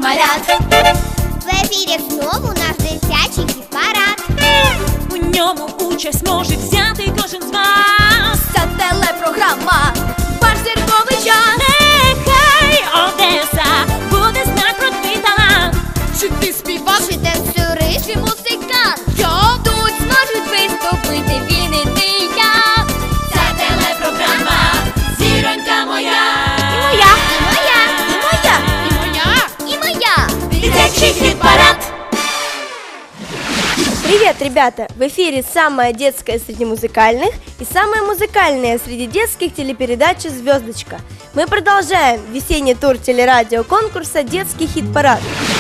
малят. В ефірі знову наш дитячий хіт-парад. У ньому участь може взяти кожен з вас. Ця телепрограма ваш зірковий час. Нехай Одеса буде знати про твій талант. Чи ти співак, чи танцюрист, чи музикант? Тут зможуть виступити він і ти, і я. Ця телепрограма «Зіронька моя». І моя, І моя, і моя, і моя, і моя. дитячий хіт-парад. Привет, ребята! В эфире самая детская среди музыкальных и самая музыкальная среди детских телепередача «Звездочка». Мы продолжаем весенний тур телерадиоконкурса «Детский хит-парад».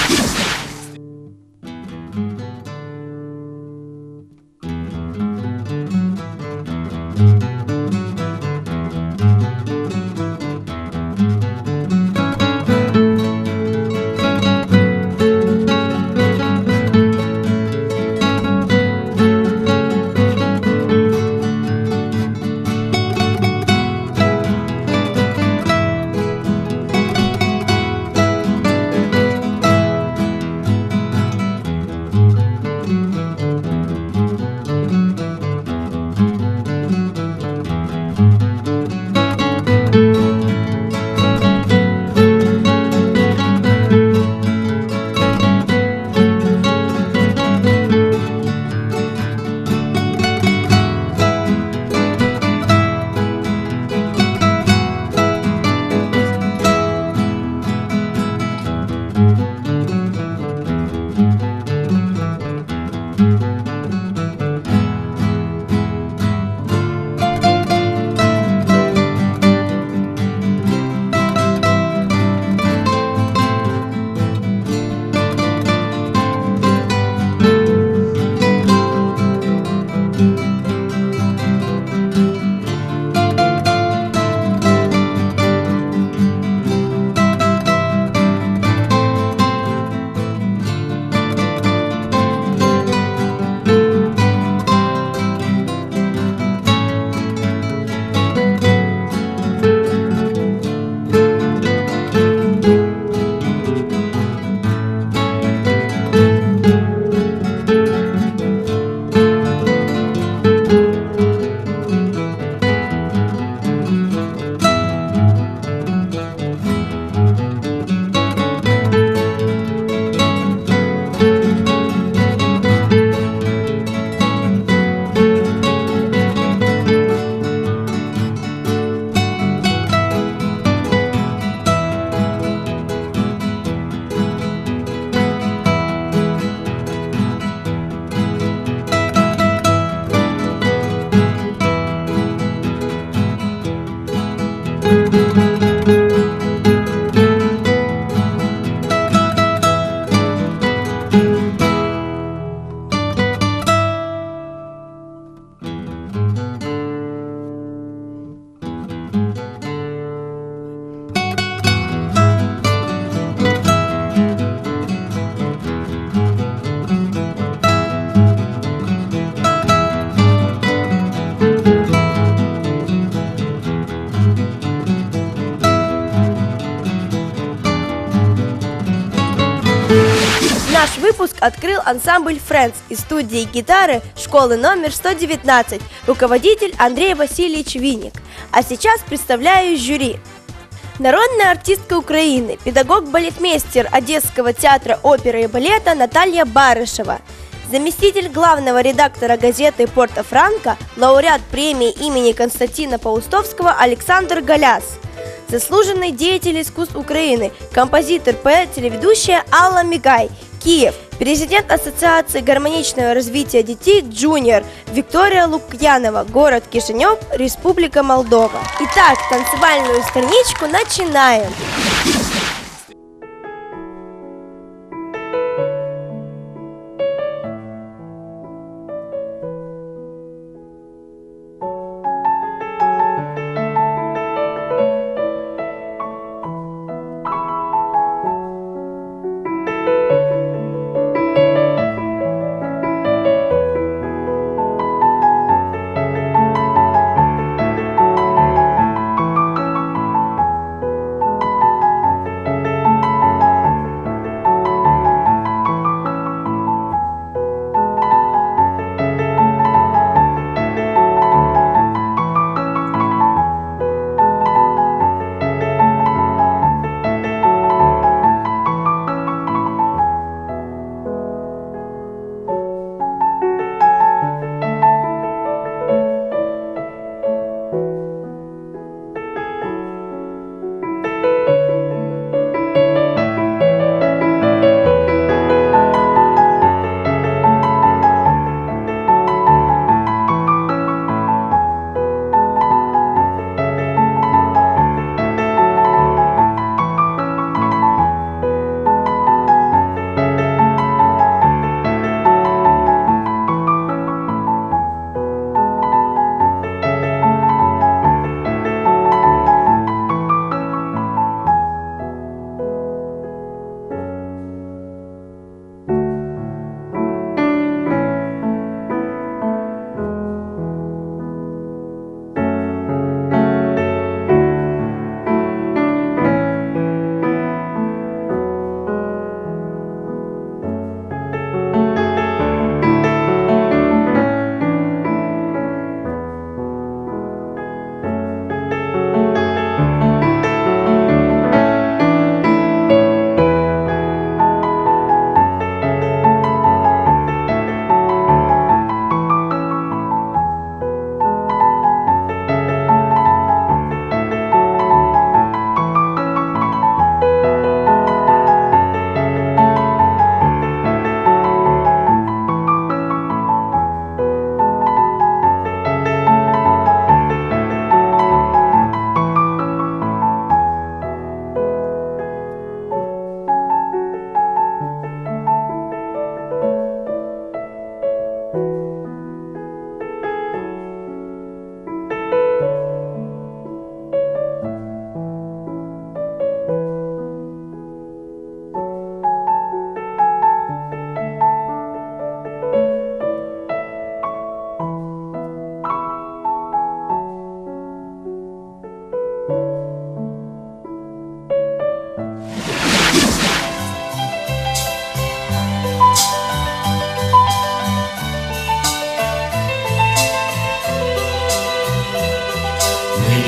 Наш выпуск открыл ансамбль Friends из студии гитары школы номер 119, руководитель Андрей Васильевич Винник. А сейчас представляю жюри. Народная артистка Украины, педагог-балетмейстер Одесского театра оперы и балета Наталья Барышева, заместитель главного редактора газеты «Порто-Франко», лауреат премии имени Константина Паустовского Александр Галяс, заслуженный деятель искусств Украины, композитор, поэт, телеведущая Алла Мигай, Киев, президент Ассоциации гармоничного развития детей «Джуниор» Виктория Лукьянова, город Кишинев, Республика Молдова. Итак, танцевальную страничку начинаем.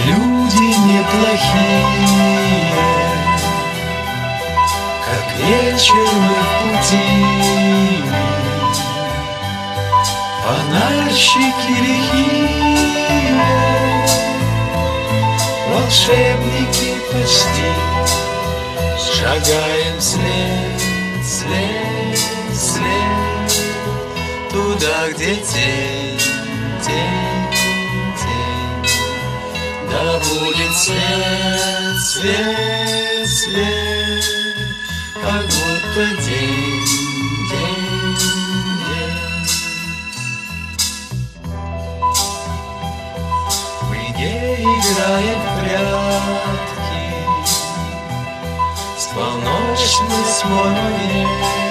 люди неплохие, как вечер мы в пути. Фонарщики лихие, волшебники почти, шагаем вслед, вслед, вслед, туда, где тень, тень, тень. Да будет свет, свет, свет, как будто день, день, день. Мы не играем в прятки, полночный смоле.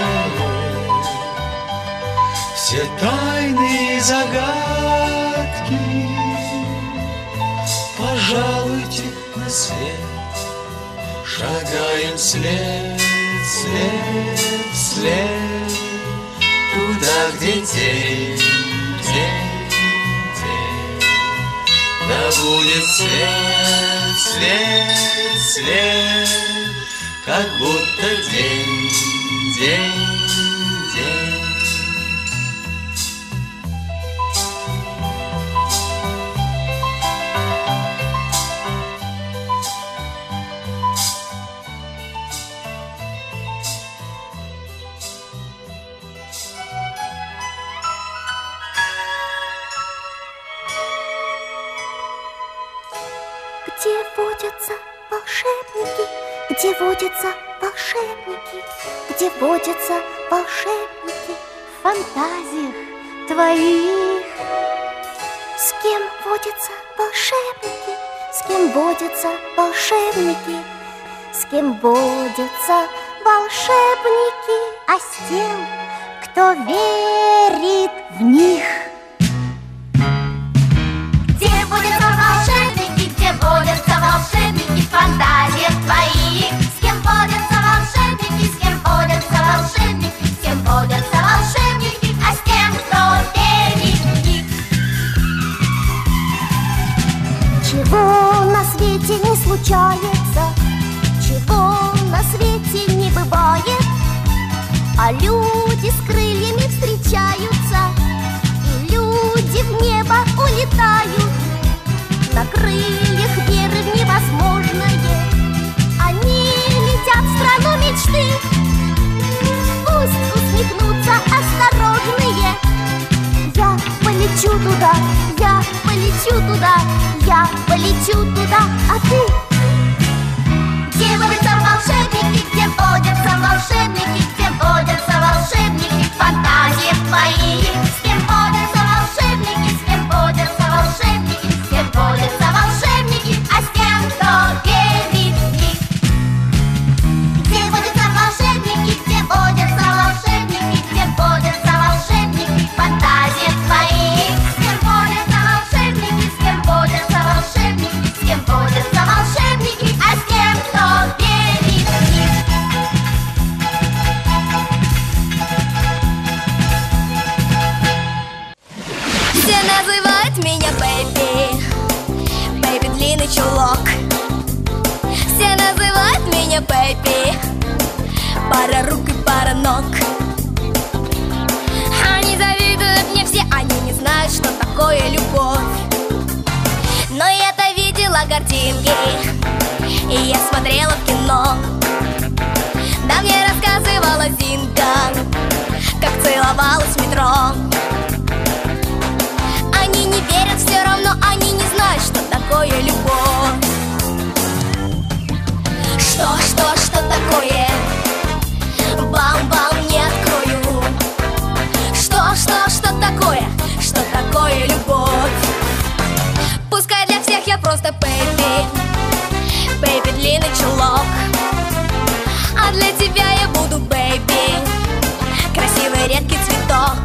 Все тайны и загадки пожалуйте на свет. Шагаем вслед, вслед, вслед, туда, где день, день, день. Да будет свет, свет, свет, как будто день, день, день. Где водятся волшебники? Где водятся волшебники? Где водятся волшебники? В фантазиях твоих. С кем водятся волшебники? С кем водятся волшебники? С кем водятся волшебники? А с тем, кто верит в них. Где водятся волшебники? Где водятся волшебники? В фантазиях твоих. С кем водятся волшебники? С кем водятся волшебники? С кем водятся волшебники? А с тем, кто верит в них. Чего на свете не случается, чего на свете не бывает, а люди с крыльями встречаются, и люди в небо улетают. На крыльях веры в невозможное они летят в страну мечты. Пусть усмехнутся осторожные. Я полечу туда, я полечу туда, я полечу туда, а ты? Где водятся волшебники? Где водятся волшебники? Где водятся волшебники? В фантазиях твоих. С кем водятся волшебники? С кем водятся волшебники? С кем водятся волшебники? А с тем, кто верит в них. Где водятся волшебники? Где водятся волшебники? Где водятся волшебники? В фантазиях твоих. С кем водятся волшебники? С кем водятся волшебники? С кем водятся волшебники? А с тем, кто верит в них. Все называют меня Бэйби, Бэйби длинный чулок. Все называют меня Бэйби, пара рук и пара ног. Они завидуют мне все, они не знают, что такое любовь. Но я-то видела картинки, и я смотрела в кино. Да мне рассказывала Зинка, как целовалась в метро. Они не верят все равно, они не знают, что такое любовь. Что такое? Бам-бам, не открою. Что такое? Что такое любовь? Пускай для всех я просто Бэйби, Бэйби длинный чулок. А для тебя я буду Бэйби, красивый редкий цветок.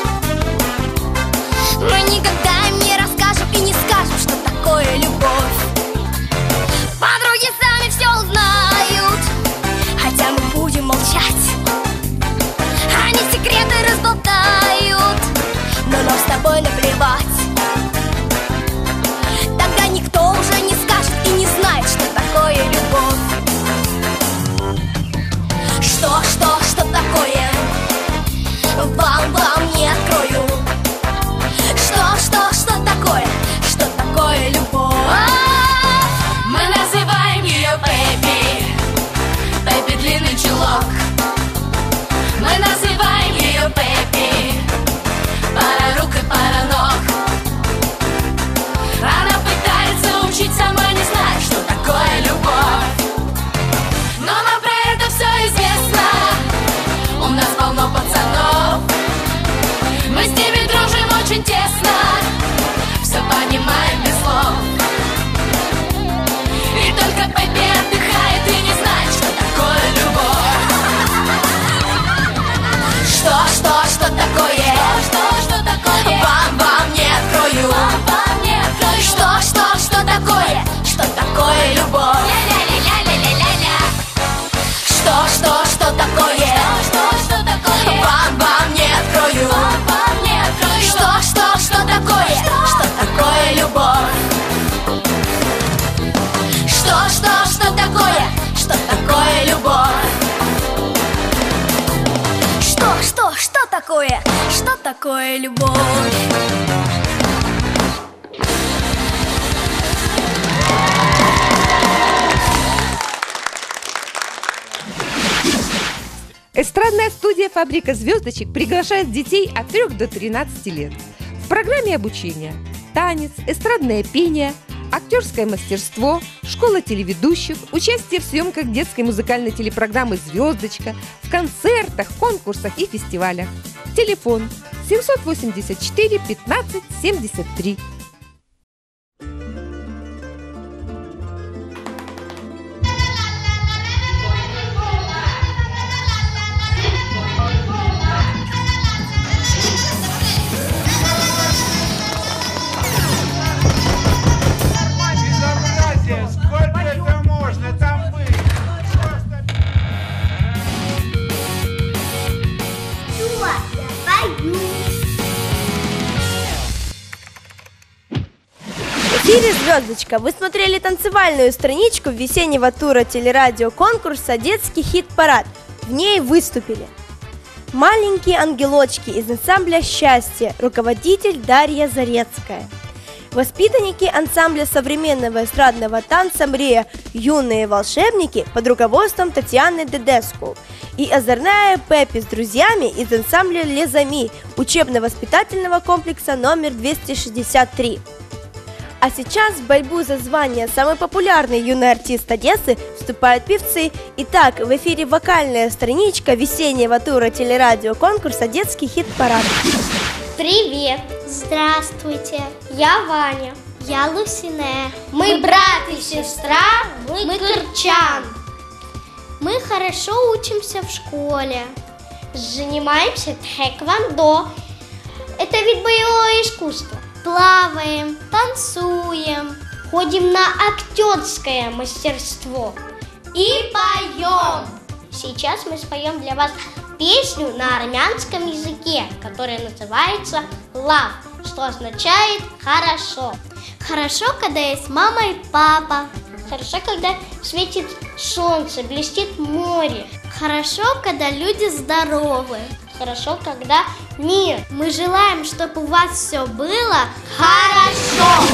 Мы никогда им не расскажем и не скажем, что такое любовь. Подруги сами все узнают, хотя мы будем молчать. Они секреты разболтают, но нам с тобой наплевать. Тогда никто уже не скажет, такое любовь. Эстрадная студия «Фабрика звездочек» приглашает детей от 3 до 13 лет. В программе обучения танец, эстрадное пение, актерское мастерство, школа телеведущих, участие в съемках детской музыкальной телепрограммы «Звездочка», в концертах, конкурсах и фестивалях. Телефон 784 15 73. В эфире «Звездочка». Вы смотрели танцевальную страничку весеннего тура телерадиоконкурса «Детский хит-парад». В ней выступили маленькие ангелочки из ансамбля «Счастье», руководитель Дарья Зарецкая, воспитанники ансамбля современного эстрадного танца «Мрия», юные волшебники под руководством Татьяны Дедеску и озорная Пеппи с друзьями из ансамбля «Лезами» учебно-воспитательного комплекса номер 263. А сейчас в борьбу за звание «Самый популярный юный артист Одессы» вступают певцы. Итак, в эфире вокальная страничка весеннего тура телерадиоконкурса «Детский хит-парад». Привет! Здравствуйте! Я Ваня. Я Лусине. Мы брат и сестра, мы кырчан. Мы хорошо учимся в школе. Занимаемся тхэквондо. Это вид боевого искусства. Плаваем, танцуем, ходим на актерское мастерство и поем. Сейчас мы споем для вас песню на армянском языке, которая называется «Лав», что означает «хорошо». Хорошо, когда есть мама и папа. Хорошо, когда светит солнце, блестит море. Хорошо, когда люди здоровы. Хорошо, когда мир. Мы желаем, чтобы у вас все было хорошо.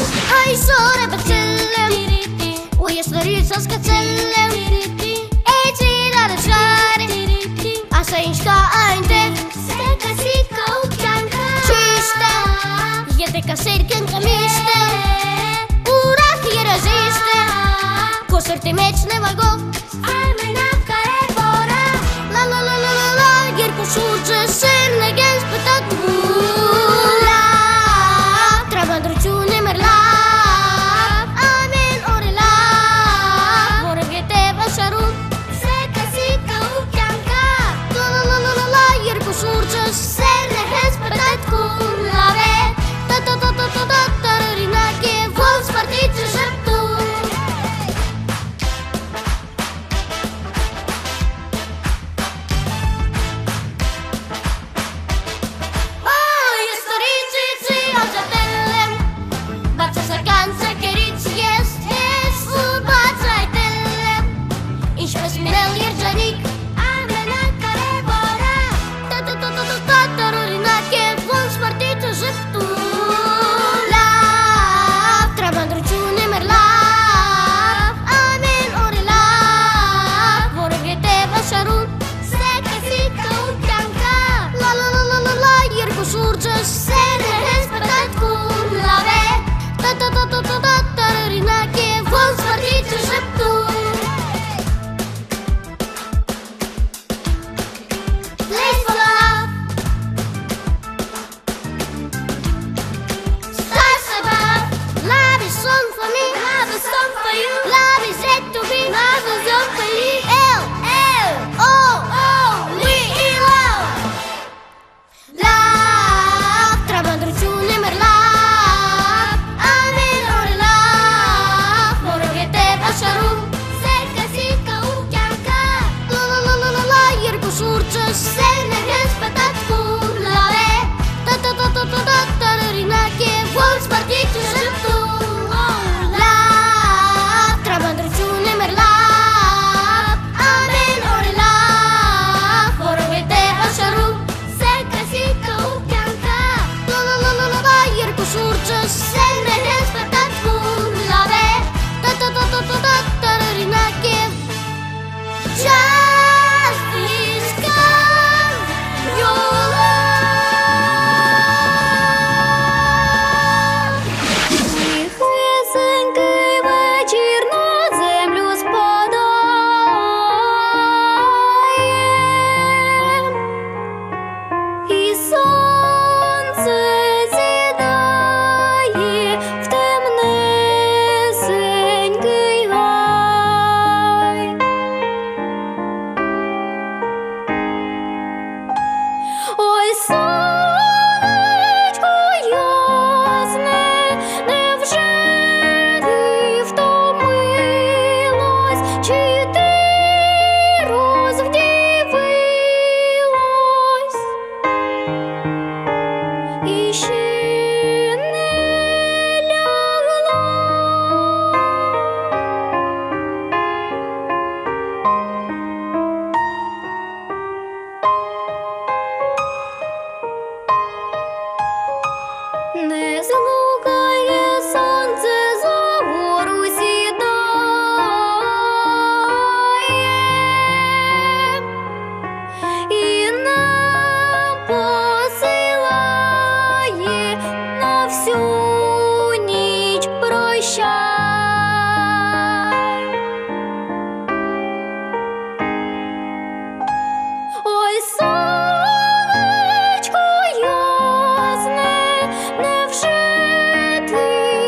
Ой, сонечко ясне, невже ти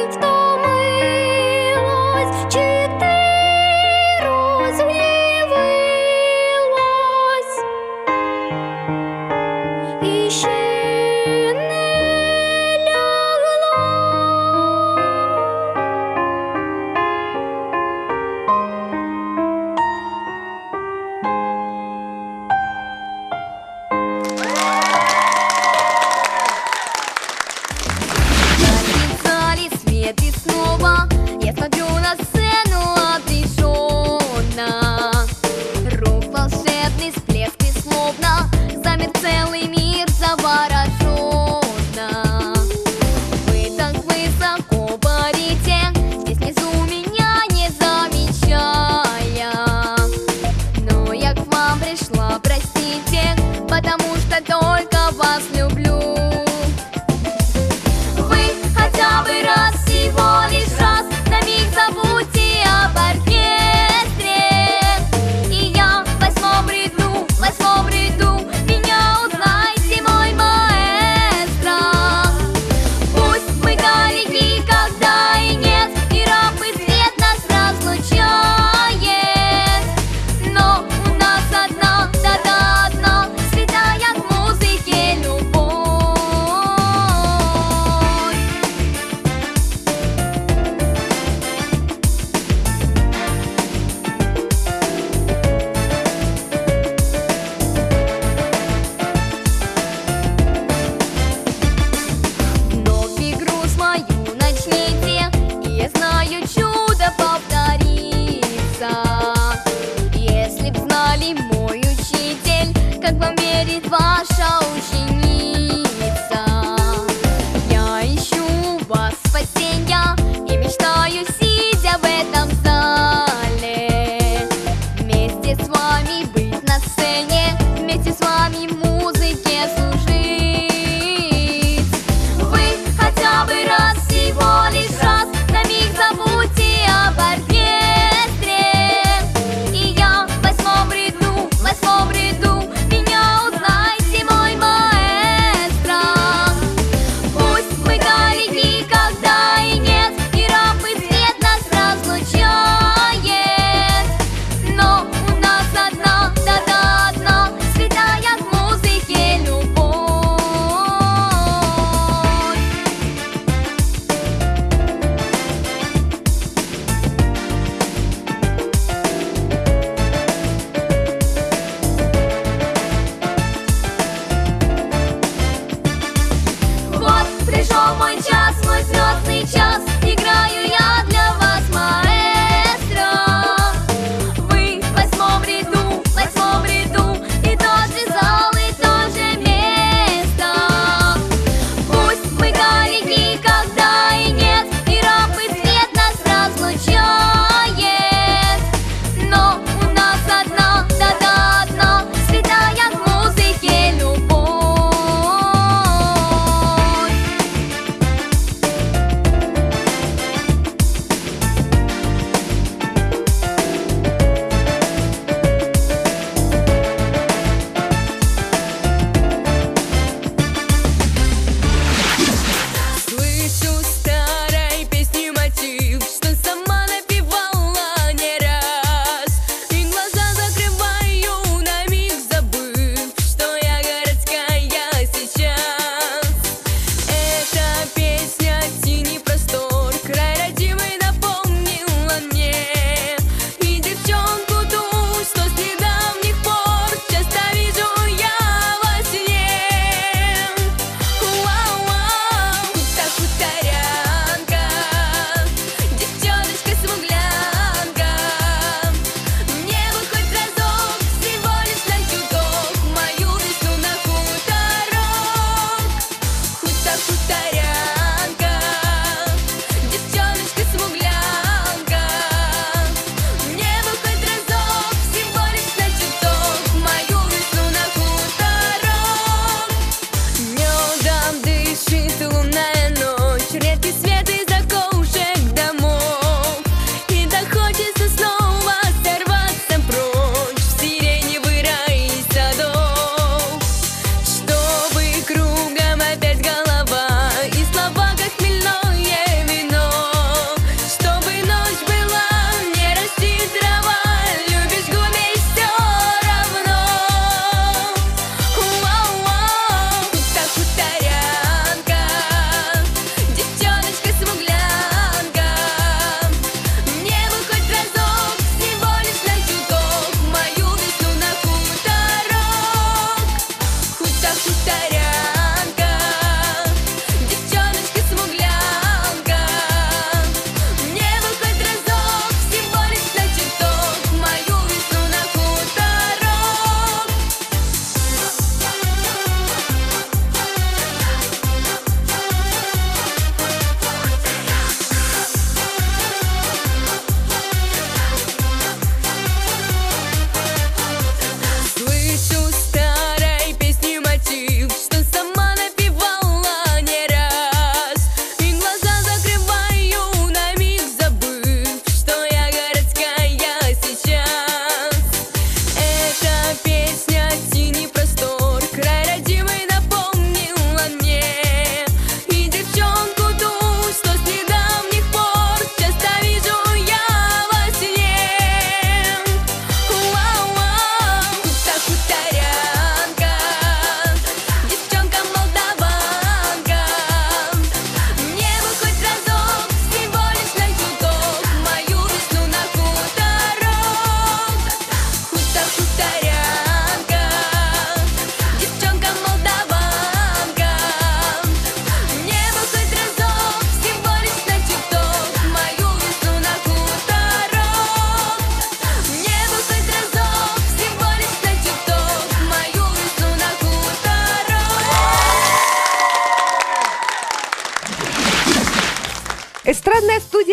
втомилась, чи ти розгнівилась і ще не лягла? Зали свет и снова я смотрю на сцену отрешенно. Рук волшебный всплеск и словно замер целый мир завороженно. Вы так высоко парите, здесь внизу меня не замечая. Но я к вам пришла, простите, потому что только вас люблю. Вы хотя бы раз, всего лишь раз, на миг забудьте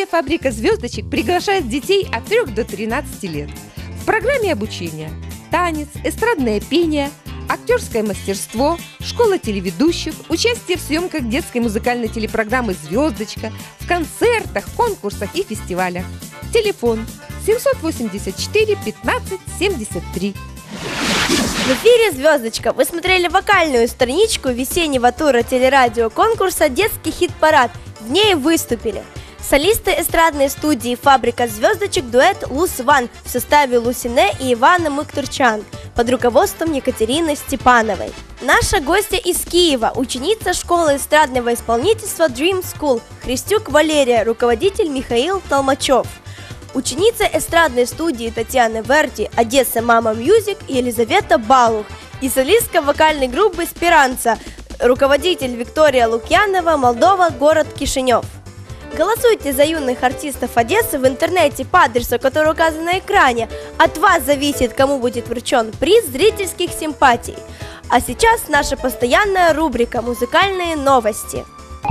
Студия «Фабрика звездочек» приглашает детей от 3 до 13 лет. В программе обучения танец, эстрадное пение, актерское мастерство, школа телеведущих, участие в съемках детской музыкальной телепрограммы «Звездочка», в концертах, конкурсах и фестивалях. Телефон 784 15 73. В эфире «Звездочка». Вы смотрели вокальную страничку весеннего тура телерадиоконкурса «Детский хит-парад». В ней выступили солисты эстрадной студии «Фабрика звездочек» дуэт «Лус-Ван» в составе Лусине и Ивана Мыктурчан под руководством Екатерины Степановой. Наша гостья из Киева, ученица школы эстрадного исполнительства Dream School, Христюк Валерия, руководитель Михаил Толмачев. Ученица эстрадной студии Татьяна Верди, Одесса Мама Мьюзик, Елизавета Балух и солистка вокальной группы «Спиранца», руководитель Виктория Лукьянова, Молдова, город Кишинев. Голосуйте за юных артистов Одессы в интернете по адресу, который указан на экране. От вас зависит, кому будет вручен приз зрительских симпатий. А сейчас наша постоянная рубрика «Музыкальные новости».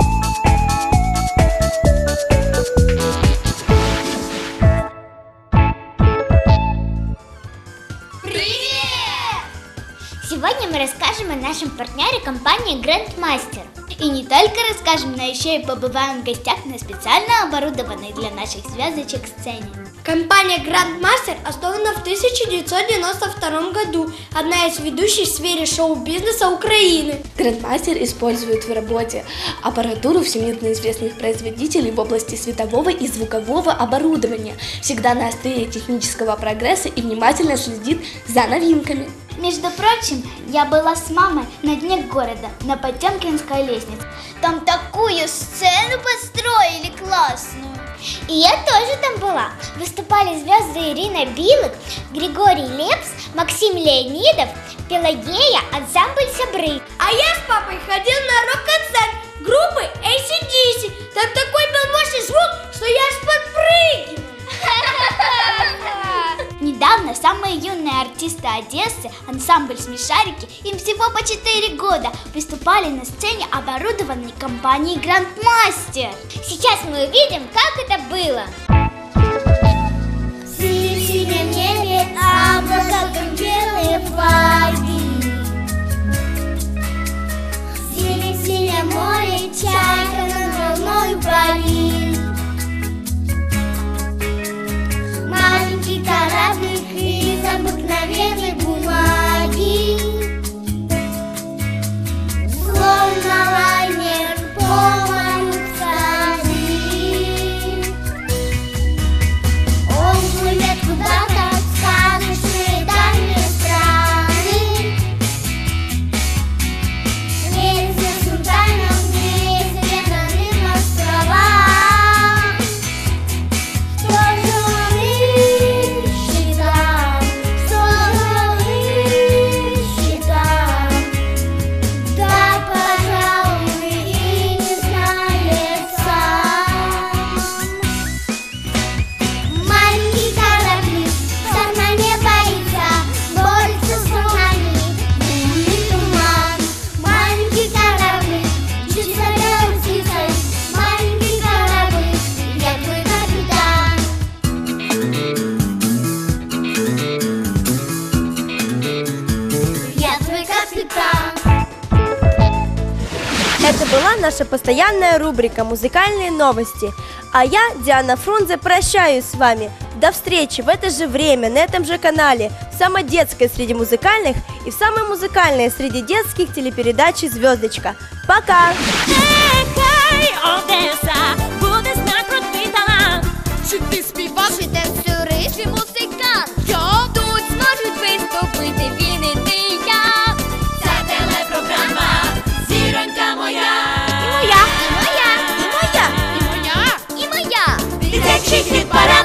Сегодня мы расскажем о нашем партнере компании Grandmaster. И не только расскажем, но еще и побываем в гостях на специально оборудованной для наших звездочек сцене. Компания Grandmaster основана в 1992 году, одна из ведущих в сфере шоу-бизнеса Украины. Grandmaster использует в работе аппаратуру всемирно известных производителей в области светового и звукового оборудования, всегда на острие технического прогресса и внимательно следит за новинками. Между прочим, я была с мамой на дне города, на Потемкинской лестнице. Там такую сцену построили классную. И я тоже там была. Выступали звезды Ирина Билык, Григорий Лепс, Максим Леонидов, Пелагея, ансамбль «Сябры». А я с папой ходил на рок-концерт группы AC/DC. Там такой был мощный звук, что я аж подпрыгивал. Недавно самые юные артисты Одессы, ансамбль «Смешарики», им всего по 4 года, выступали на сцене, оборудованной компанией Grandmaster. Сейчас мы увидим, как это было. В синем небе облака, как белые флаги. В синем море чайка над волной парит. Маленький кораблик из обыкновенной бумаги, словно лайнер по морю скользит. Он плывет куда-то в сказочные дальние страны, неизвестным тайнам, неизведанным островам. Это была наша постоянная рубрика «Музыкальные новости». А я, Диана Фрунзе, прощаюсь с вами. До встречи в это же время, на этом же канале, в самой детской среди музыкальных и в самой музыкальной среди детских телепередачи «Звездочка». Пока! Хай, Одеса, буде знак про твій талант. Чи ти співак, чи танцюрист, чи музикант? Тут зможуть виступити він і ти, і я. Ця телепрограма «Зіронька моя». І моя, і моя, і моя, і моя, і моя. Дитячий хіт-парад.